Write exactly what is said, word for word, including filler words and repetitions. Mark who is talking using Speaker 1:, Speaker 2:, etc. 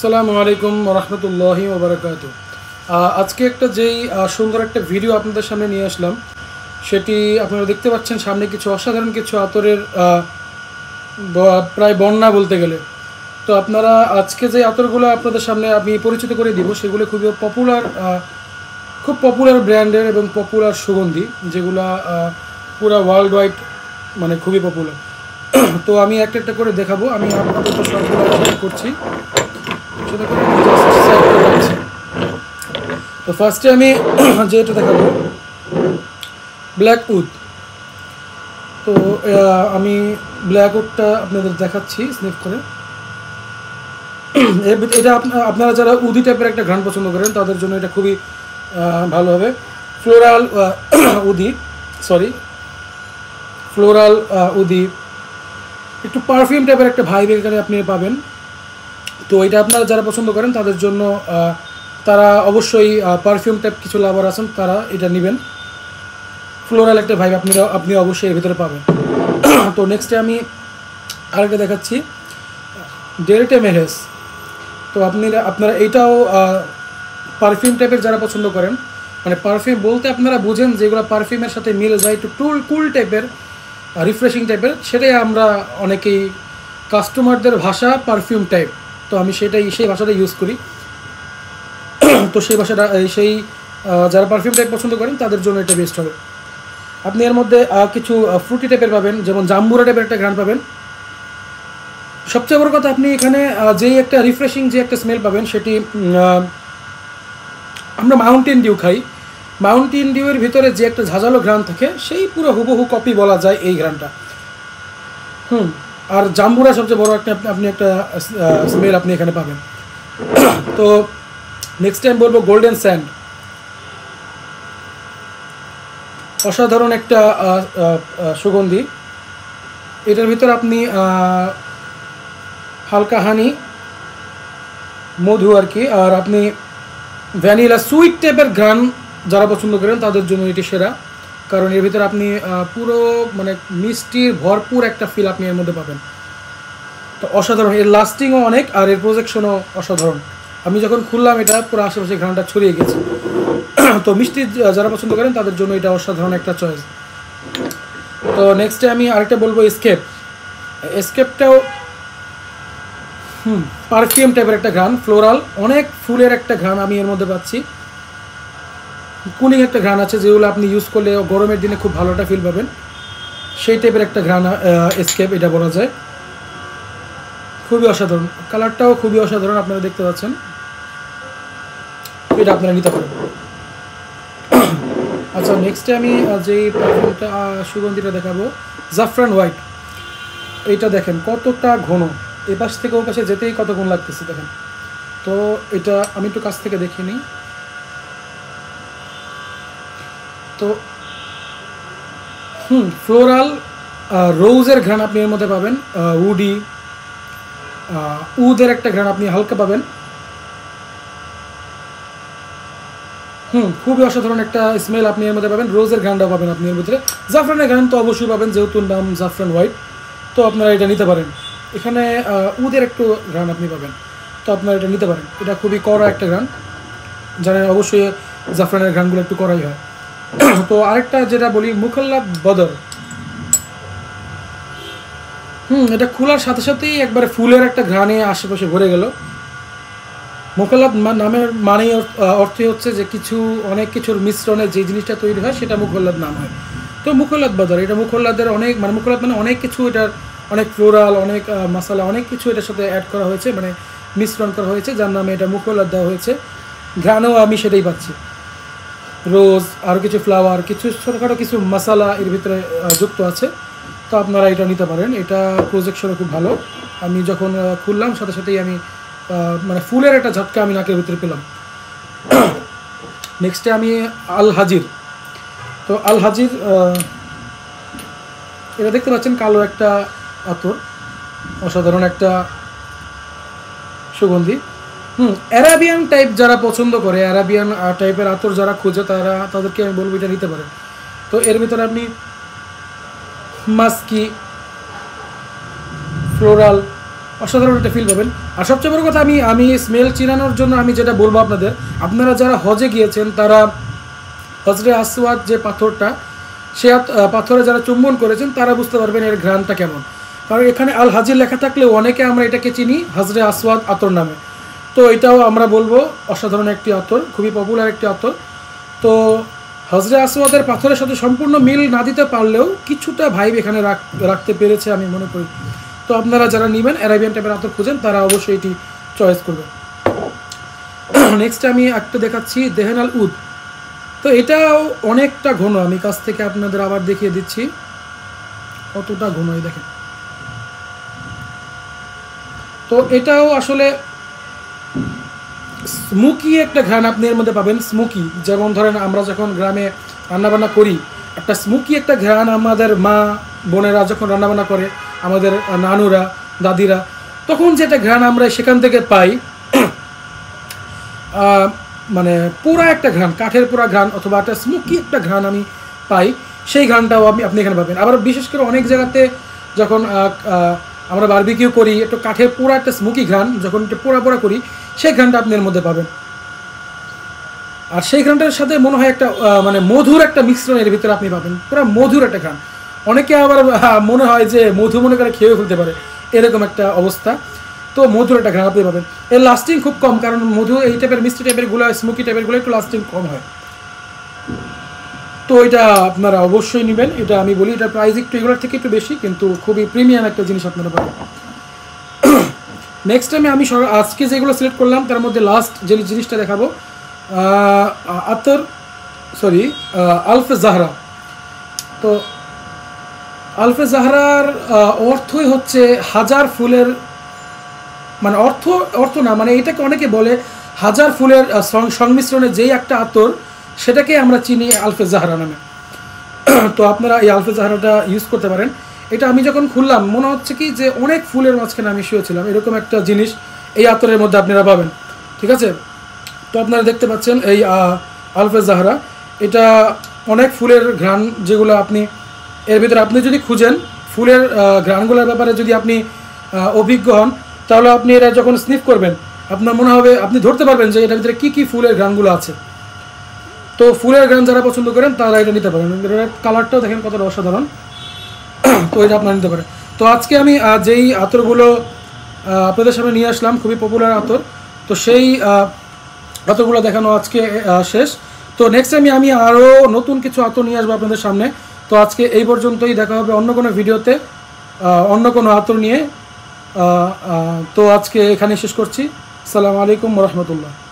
Speaker 1: আসসালামু আলাইকুম রহমতুল্লাহি ওয়া বারাকাতুহু। আজকে একটা যেই সুন্দর একটা ভিডিও আপনাদের সামনে নিয়ে আসলাম, সেটি আপনারা দেখতে পাচ্ছেন সামনে কিছু অসাধারণ কিছু আতরের প্রায় বন্যা বলতে গেলে। তো আপনারা আজকে যে আতরগুলো আপনাদের সামনে আমি পরিচিত করে দিব, সেগুলো খুবই পপুলার, খুব পপুলার ব্র্যান্ডের এবং পপুলার সুগন্ধি, যেগুলো পুরো ওয়ার্ল্ড ওয়াইড মানে খুবই পপুলার। তো আমি একটা একটা করে দেখাবো। আমি আপনাদের তো সবগুলো করছি, সেটা করে জাস্ট সাইড করে রাখছি। তো ফার্স্টে আমি যেটা দেখাবো ব্ল্যাক উড। তো আমি ব্ল্যাক উডটা আপনাদের দেখাচ্ছি স্নিফ করে। এটা আপনারা যারা উদি টাইপের একটা ঘ্রাণ পছন্দ করেন তাদের জন্য এটা খুবই ভালো হবে। ফ্লোরাল উদি, সরি ফ্লোরাল উদি, একটু পারফিউম টাইপের একটা ভাইব এখানে আপনি পাবেন। তো এটা আপনারা যারা পছন্দ করেন তাদের জন্য, তারা অবশ্যই পারফিউম টাইপ কিছু লাভার আছেন, তারা এটা নেবেন। ফ্লোরাল একটা ভাইব আপনি আপনি অবশ্যই এর ভিতরে পাবেন। তো নেক্সটে আমি আরেকটা দেখাচ্ছি ডেরেটে মেহেস। তো আপনি আপনারা এইটাও পারফিউম টাইপের যারা পছন্দ করেন, মানে পারফিউম বলতে আপনারা বুঝেন যেগুলো পারফিউমের সাথে মিলে যায়, একটু টুল কুল টাইপের, রিফ্রেশিং টাইপের, সেটাই আমরা অনেকেই কাস্টমারদের ভাষা পারফিউম টাইপ। তো আমি সেটাই সেই ভাষাটা ইউজ করি। তো সেই ভাষাটা সেই যারা পারফিউম টাইপ পছন্দ করেন তাদের জন্য এটা বেস্ট হবে। আপনি এর মধ্যে কিছু ফ্রুটি টাইপের পাবেন, যেমন জাম্বুরা টাইপের একটা ঘ্রাণ পাবেন। সবচেয়ে বড় কথা, আপনি এখানে যেই একটা রিফ্রেশিং যে একটা স্মেল পাবেন, সেটি আমরা মাউন্টেন ডিউ খাই, মাউন্টেন ডিউয়ের ভিতরে যে একটা ঝাঁঝালো ঘ্রাণ থাকে, সেই পুরো হুবহু কপি বলা যায় এই ঘ্রাণটা। হুম আর জাম্বুরা সবচেয়ে বড় একটা আপনি একটা স্মেল আপনি এখানে পাবেন। তো নেক্সট টাইম বলবো গোল্ডেন স্যান্ড। অসাধারণ একটা সুগন্ধি। এটার ভিতরে আপনি হালকা হানি, মধু আর কি, আর আপনি ভ্যানিলা সুইট টাইপের ঘ্রাণ যারা পছন্দ করেন তাদের জন্য এটি সেরা, কারণ এর ভিতরে আপনি পুরো মানে মিষ্টির ভরপুর একটা ফিল আপনি এর মধ্যে পাবেন। তো অসাধারণ, এর লাস্টিংও অনেক আর এর প্রজেকশনও অসাধারণ। আমি যখন খুললাম এটা পুরো আশেপাশে ঘ্রাণটা ছড়িয়ে গেছে। তো মিষ্টি যারা পছন্দ করেন তাদের জন্য এটা অসাধারণ একটা চয়েস। তো নেক্সটে আমি আরেকটা বলবো এসকেপ। এসকেপটাও হুম পারফিউম টাইপের একটা ঘ্রাণ, ফ্লোরাল, অনেক ফুলের একটা ঘ্রাণ আমি এর মধ্যে পাচ্ছি। কুলিং একটা ঘ্রাণ আছে, যেগুলো আপনি ইউজ করলে গরমের দিনে খুব ভালোটা ফিল পাবেন, সেই টাইপের একটা ঘ্রাণ এসকেপ এটা বলা যায়। খুবই অসাধারণ, কালারটাও খুবই অসাধারণ, আপনারা দেখতে পাচ্ছেন। এটা আপনারা নিতে পারেন। আচ্ছা, নেক্সটে আমি যেই পারফিউমটা সুগন্ধিটা দেখাবো জাফরান হোয়াইট। এইটা দেখেন কতটা ঘন, এ পাশ থেকে ও পাশে যেতেই কত গুণ লাগতেছে দেখেন। তো এটা আমি একটু কাছ থেকে দেখে নিই। তো হুম ফ্লোরাল রোজের ঘ্রাণ আপনি এর মধ্যে পাবেন, উডি উদের একটা ঘ্রাণ আপনি হালকা পাবেন। হুম খুবই অসাধারণ একটা স্মেল আপনি এর মধ্যে পাবেন, রোজের ঘ্রাণটা পাবেন আপনি এর ভিতরে। জাফরানের ঘ্রাণ তো অবশ্যই পাবেন, যেহেতু নাম জাফরান হোয়াইট, তো আপনারা এটা নিতে পারেন। এখানে উদের একটু ঘ্রাণ আপনি পাবেন, তো আপনারা এটা নিতে পারেন। এটা খুবই কড়া একটা ঘ্রাণ, জানেন অবশ্যই জাফরানের ঘ্রাণগুলো একটু কড়াই হয়। তো আরেকটা যেটা বলি মুখল্লাদ বদর। হুম এটা খোলার সাথে সাথেই একবারে ফুলের একটা ঘ্রাণে আশেপাশে ভরে গেল। মুখল্লাদ নামের মানেই অর্থই হচ্ছে যে কিছু অনেক কিছুর মিশ্রণে যে জিনিসটা তৈরি হয় সেটা মুখল্লাদ নাম হয়। তো মুখল্লাদ বদর, এটা মুখল্লাদের অনেক মানে মুখল্লাদ মানে অনেক কিছু, এটার অনেক ফ্লোরাল, অনেক মশলা, অনেক কিছু এটার সাথে অ্যাড করা হয়েছে, মানে মিশ্রণ করা হয়েছে, যার নামে এটা মুখল্লাদ দেওয়া হয়েছে। ঘ্রাণেও আমি সেটাই পাচ্ছি, রোজ, আরও কিছু ফ্লাওয়ার, কিছু ছোটোখাটো কিছু মশলা এর ভিতরে যুক্ত আছে। তো আপনারা এটা নিতে পারেন, এটা প্রজেকশনও খুব ভালো। আমি যখন খুললাম সাথে সাথেই আমি মানে ফুলের একটা ঝটকা আমি নাকের ভিতরে পেলাম। নেক্সটে আমি আল হাজির। তো আল হাজির এটা দেখতে পাচ্ছেন কালো একটা আতর, অসাধারণ একটা সুগন্ধি। হুম অ্যারাবিয়ান টাইপ যারা পছন্দ করে, অ্যারাবিয়ান টাইপের আতর যারা খুঁজে, তারা তাদেরকে আমি বলবো এটা নিতে পারেন। তো এর ভিতরে আপনি মাস্কি, ফ্লোরাল, অসাধারণ একটা ফিল পাবেন। আর সবচেয়ে বড় কথা, আমি আমি স্মেল চিনানোর জন্য আমি যেটা বলবো আপনাদের, আপনারা যারা হজে গিয়েছেন তারা হজরে আসওয়াদ যে পাথরটা, সে পাথরে যারা চুম্বন করেছেন তারা বুঝতে পারবেন এর ঘ্রাণটা কেমন। কারণ এখানে আল হাজির লেখা থাকলেও অনেকে আমরা এটাকে চিনি হজরে আসওয়াদ আতর নামে। তো এটাও আমরা বলবো অসাধারণ একটি আতর, খুবই পপুলার একটি আতর। তো হজরে আসওয়াদের পাথরের সাথে সম্পূর্ণ মিল না দিতে পারলেও কিছুটা ভাইব এখানে রাখতে পেরেছে আমি মনে করি। তো আপনারা যারা নেবেন অ্যারাবিয়ান টাইপের আতর খুঁজেন তারা অবশ্যই এটি চয়েস করবেন। নেক্সট আমি একটা দেখাচ্ছি দেহেন আল উদ। তো এটাও অনেকটা ঘন, আমি কাছ থেকে আপনাদের আবার দেখিয়ে দিচ্ছি কতটা ঘন, এই দেখেন। তো এটাও আসলে স্মোকি একটা ঘ্রাণ আপনি এর মধ্যে পাবেন। স্মোকি, যেমন ধরেন আমরা যখন গ্রামে রান্নাবান্না করি, একটা স্মোকি একটা ঘ্রাণ আমাদের মা বোনেরা যখন রান্নাবান্না করে, আমাদের নানুরা দাদিরা, তখন যেটা ঘ্রাণ আমরা সেখান থেকে পাই, মানে পুরা একটা ঘ্রাণ, কাঠের পুরা ঘ্রাণ অথবা একটা স্মোকি একটা ঘ্রাণ আমি পাই, সেই ঘ্রাণটাও আপনি আপনি এখানে পাবেন। আবার বিশেষ করে অনেক জায়গাতে যখন আমরা বারবিকিউ করি, একটু কাঠের পুরা একটা স্মোকি ঘ্রাণ যখন একটু পোড়া পোড়া করি, সেই ঘ্রাণটা আপনি এর মধ্যে পাবেন। আর সেই ঘ্রাণটার সাথে মনে হয় একটা মানে মধুর একটা মিশ্রণ এর ভিতরে আপনি পাবেন, পুরো মধুর একটা ঘ্রাণ। অনেকে আবার মনে হয় যে মধু মনে করে খেয়ে ফেলতে পারে, এরকম একটা অবস্থা। তো মধুর একটা ঘ্রাণ আপনি পাবেন। এর লাস্টিং খুব কম, কারণ মধু এই টাইপের মিষ্টি টাইপের গুলো, স্মোকি টাইপের গুলো একটু লাস্টিং কম হয়। তো এটা আপনারা অবশ্যই নেবেন। এটা আমি বলি এটা প্রাইস একটু এগুলোর থেকে একটু বেশি, কিন্তু খুবই প্রিমিয়াম একটা জিনিস আপনারা পাবেন। নেক্সট টাইমে আমি আজকে যেগুলো সিলেক্ট করলাম তার মধ্যে লাস্ট যে জিনিসটা দেখাবো, আতর সরি আলফে জাহরা। তো আলফে জাহরার অর্থই হচ্ছে হাজার ফুলের, মানে অর্থ অর্থ না, মানে এটাকে অনেকে বলে হাজার ফুলের সংমিশ্রণে যেই একটা আতর, সেটাকে আমরা চিনি আলফে জাহরা নামে। তো আপনারা এই আলফে জাহরাটা ইউজ করতে পারেন। এটা আমি যখন খুললাম মনে হচ্ছে কি যে অনেক ফুলের মাঝখানে আমি শুয়েছিলাম, এরকম একটা জিনিস এই আতরের মধ্যে আপনারা পাবেন। ঠিক আছে, তো আপনারা দেখতে পাচ্ছেন এই আলফে জাহরা, এটা অনেক ফুলের ঘ্রাণ যেগুলো আপনি এর ভিতরে আপনি যদি খুঁজেন, ফুলের ঘ্রাণগুলোর ব্যাপারে যদি আপনি অভিজ্ঞ হন, তাহলে আপনি এটা যখন স্নিফ করবেন আপনার মনে হবে, আপনি ধরতে পারবেন যে এটার ভিতরে কী কী ফুলের ঘ্রাণগুলো আছে। তো ফুলের ঘ্রাণ যারা পছন্দ করেন তারা এটা নিতে পারেন। এটার কালারটাও দেখেন কতটা অসাধারণ, তো এটা আপনারা নিতে পারেন। তো আজকে আমি যেই আতরগুলো আপনাদের সামনে নিয়ে আসলাম, খুবই পপুলার আতর, তো সেই আতরগুলো দেখানো আজকে শেষ। তো নেক্সট টাইমে আমি আরও নতুন কিছু আতর নিয়ে আসবো আপনাদের সামনে। তো আজকে এই পর্যন্তই, দেখা হবে অন্য কোনো ভিডিওতে অন্য কোনো আতর নিয়ে। তো আজকে এখানে শেষ করছি। আসসালামু আলাইকুম ওয়া রাহমাতুল্লাহ।